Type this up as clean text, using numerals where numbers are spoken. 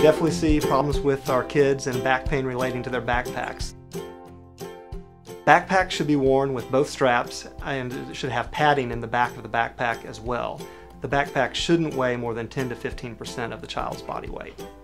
definitely see problems with our kids and back pain relating to their backpacks. Backpacks should be worn with both straps, and it should have padding in the back of the backpack as well. The backpack shouldn't weigh more than 10 to 15% of the child's body weight.